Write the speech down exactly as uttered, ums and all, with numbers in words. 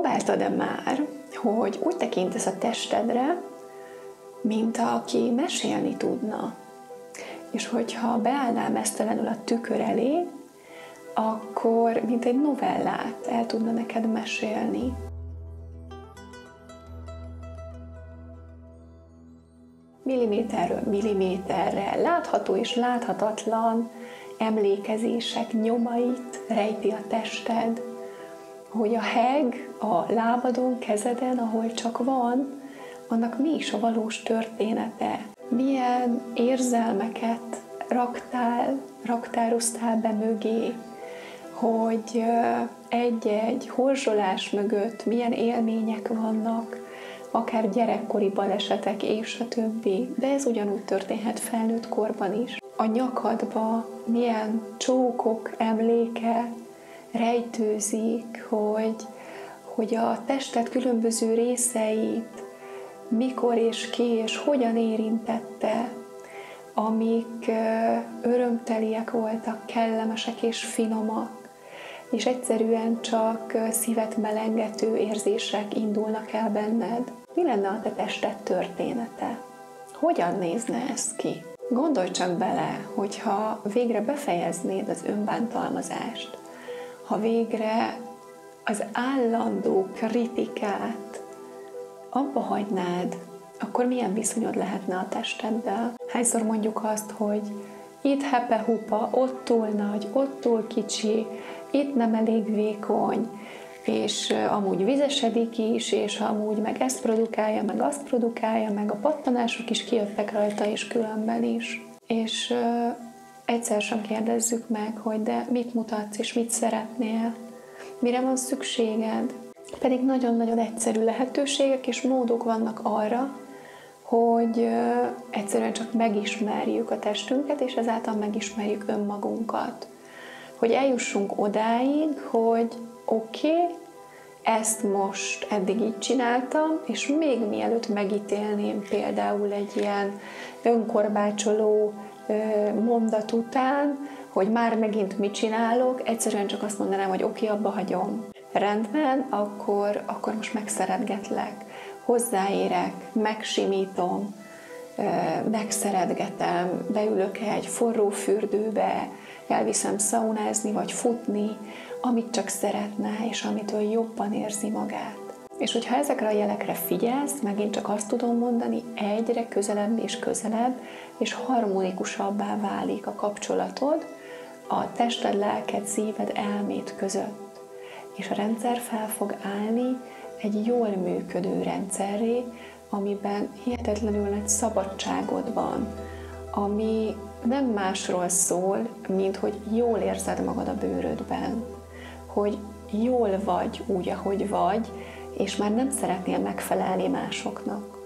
Próbáltad-e már, hogy úgy tekintesz a testedre, mint aki mesélni tudna? És hogyha beállnál meztelenül a tükör elé, akkor mint egy novellát el tudna neked mesélni. Milliméterről milliméterre látható és láthatatlan emlékezések nyomait rejti a tested, hogy a heg a lábadon, kezeden, ahol csak van, annak mi is a valós története. Milyen érzelmeket raktál, raktároztál be mögé, hogy egy-egy horzsolás mögött milyen élmények vannak, akár gyerekkori balesetek és a többi, de ez ugyanúgy történhet felnőtt korban is. A nyakadba milyen csókok emléke rejtőzik, hogy, hogy a tested különböző részeit mikor és ki és hogyan érintette, amik örömteliek voltak, kellemesek és finomak, és egyszerűen csak szívet melengető érzések indulnak el benned. Mi lenne a te tested története? Hogyan nézne ez ki? Gondolj csak bele, hogyha végre befejeznéd az önbántalmazást, ha végre az állandó kritikát abba hagynád, akkor milyen viszonyod lehetne a testeddel? Hányszor mondjuk azt, hogy itt hepe-hupa, ott túl nagy, ott túl kicsi, itt nem elég vékony, és amúgy vizesedik is, és amúgy meg ezt produkálja, meg azt produkálja, meg a pattanások is kijöttek rajta, és különben is. És uh, egyszer sem kérdezzük meg, hogy de mit mutatsz, és mit szeretnél, mire van szükséged. Pedig nagyon-nagyon egyszerű lehetőségek és módok vannak arra, hogy uh, egyszerűen csak megismerjük a testünket, és ezáltal megismerjük önmagunkat. Hogy eljussunk odáig, hogy oké, okay, ezt most eddig így csináltam, és még mielőtt megítélném például egy ilyen önkorbácsoló mondat után, hogy már megint mit csinálok, egyszerűen csak azt mondanám, hogy oké, okay, abba hagyom. Rendben, akkor, akkor most megszeretgetlek, hozzáérek, megsimítom, megszeretgetem, beülök egy forró fürdőbe, elviszem szaunázni vagy futni, amit csak szeretne, és amitől jobban érzi magát. És hogyha ezekre a jelekre figyelsz, megint csak azt tudom mondani, egyre közelebb és közelebb, és harmonikusabbá válik a kapcsolatod a tested, lelked, szíved, elméd között. És a rendszer fel fog állni egy jól működő rendszerré, amiben hihetetlenül nagy szabadságod van, ami nem másról szól, mint hogy jól érzed magad a bőrödben, hogy jól vagy úgy, ahogy vagy, és már nem szeretnél megfelelni másoknak.